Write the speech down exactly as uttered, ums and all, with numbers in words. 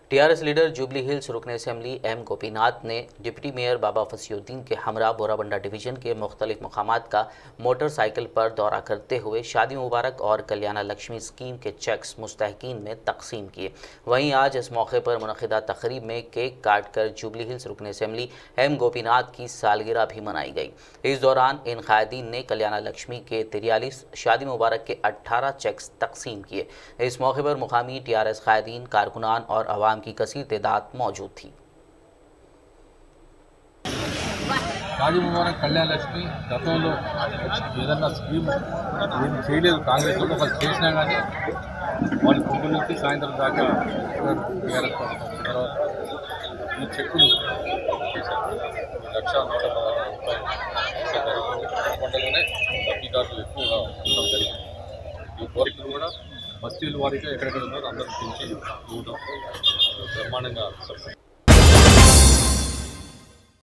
TRS leader Jubilee Hills रुकन assembly M Gopinath ने deputy mayor बाबा फसीउद्दीन के हमरा बोराबंडा डिवीजन के मुख्तलिफ मकामात का मोटरसाइकिल पर दौरा करते हुए शादी मुबारक और कल्याण लक्ष्मी स्कीम के चेक्स मुस्तहकीन में तकसीम किए। वहीं आज इस मौके पर मुनक़िदा तकरीब में केक काट कर जुबली हिल्स रुकन असेंबली एम गोपीनाथ की सालगिरह भी मनाई गई। इस दौरान इन कायदीन ने कल्याण लक्ष्मी के तिरयालीस, शादी मुबारक के अट्ठारह चेक्स तकसीम किए। इस मौके पर मुकामी टीआरएस कायदीन, कारकुनान और अवाम की कसीर तादाद मौजूद थी। शादी मुबारक कल्याण लक्ष्मी गతంలో ఏదన్నా స్కీమ్ ఏం చేయలేదు కాంగ్రెస్ వాళ్ళు, వాళ్ళు చేసినా కానీ వాళ్ళు పొద్దు నుంచి సాయంత్రం దాకా టీఆర్ఎస్ తర్వాత ఈ చెక్కులు లక్ష నూట పంటలోనే లబ్ధిదారులు ఎక్కువగా ఉండడం జరిగింది। ఈ కోరికలు కూడా బస్తీల వారీగా ఎక్కడెక్కడ ఉన్నారో అందరూ పెంచి ఇవ్వడం బ్రహ్మాండంగా